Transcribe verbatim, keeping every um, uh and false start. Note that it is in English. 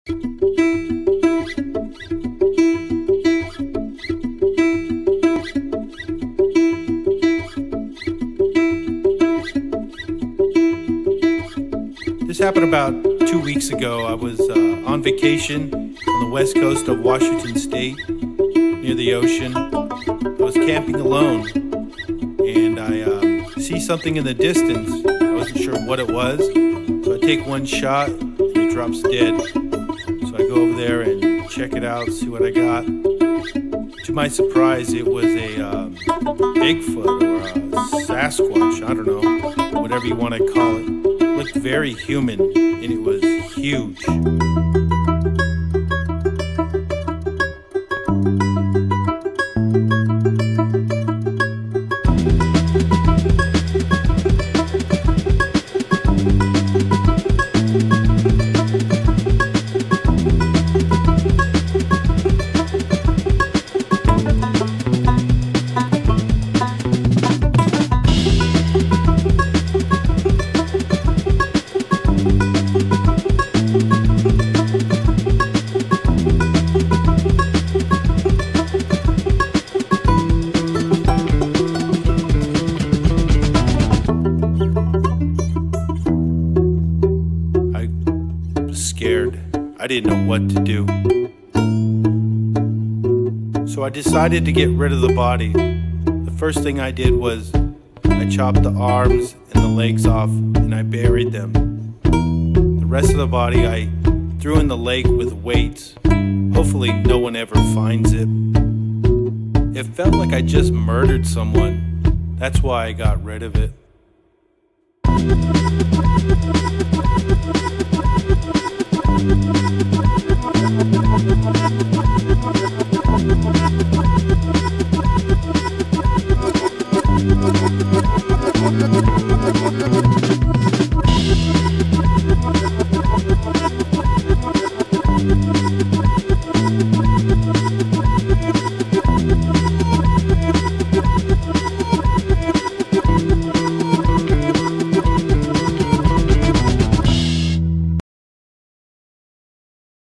This happened about two weeks ago. I was uh, on vacation on the west coast of Washington State, near the ocean. I was camping alone, and I um, see something in the distance. I wasn't sure what it was, so I take one shot, and it drops dead. So I go over there and check it out, see what I got. To my surprise, it was a um, Bigfoot or a Sasquatch, I don't know, whatever you want to call it. It looked very human, and it was huge. Scared. I didn't know what to do. So I decided to get rid of the body. The first thing I did was I chopped the arms and the legs off and I buried them. The rest of the body I threw in the lake with weights. Hopefully no one ever finds it. It felt like I just murdered someone. That's why I got rid of it.